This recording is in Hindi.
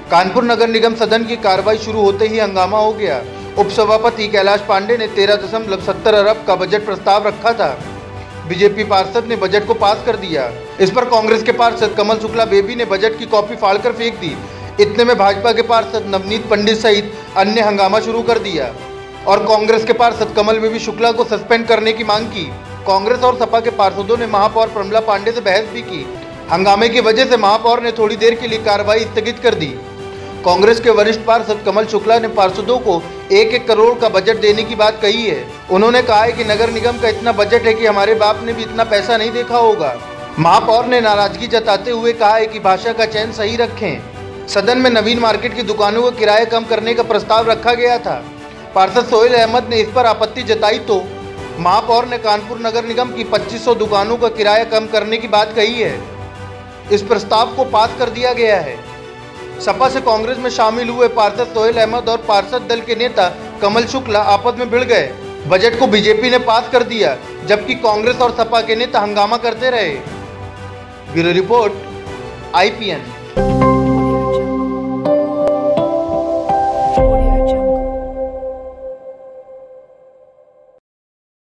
कानपुर नगर निगम सदन की कार्रवाई शुरू होते ही हंगामा हो गया। उपसभापति कैलाश पांडे ने 13.70 अरब का बजट प्रस्ताव रखा था। बीजेपी पार्षद ने बजट को पास कर दिया। इस पर कांग्रेस के पार्षद कमल शुक्ला बेबी ने बजट की कॉपी फाड़कर फेंक दी। इतने में भाजपा के पार्षद नवनीत पंडित सहित अन्य हंगामा शुरू कर दिया और कांग्रेस के पार्षद कमल बेबी शुक्ला को सस्पेंड करने की मांग की। कांग्रेस और सपा के पार्षदों ने महापौर प्रमला पांडे से बहस भी की। हंगामे की वजह से महापौर ने थोड़ी देर के लिए कार्रवाई स्थगित कर दी। कांग्रेस के वरिष्ठ पार्षद कमल शुक्ला ने पार्षदों को 1-1 करोड़ का बजट देने की बात कही है। उन्होंने कहा है कि नगर निगम का इतना बजट है कि हमारे बाप ने भी इतना पैसा नहीं देखा होगा। महापौर ने नाराजगी जताते हुए कहा है कि भाषा का चयन सही रखें। सदन में नवीन मार्केट की दुकानों का किराया कम करने का प्रस्ताव रखा गया था। पार्षद सोहेल अहमद ने इस पर आपत्ति जताई तो महापौर ने कानपुर नगर निगम की 2500 दुकानों का किराया कम करने की बात कही है। इस प्रस्ताव को पास कर दिया गया है। सपा से कांग्रेस में शामिल हुए पार्षद सोहेल अहमद और पार्षद दल के नेता कमल शुक्ला आपस में भिड़ गए। बजट को बीजेपी ने पास कर दिया, जबकि कांग्रेस और सपा के नेता हंगामा करते रहे। Bureau report, IPN।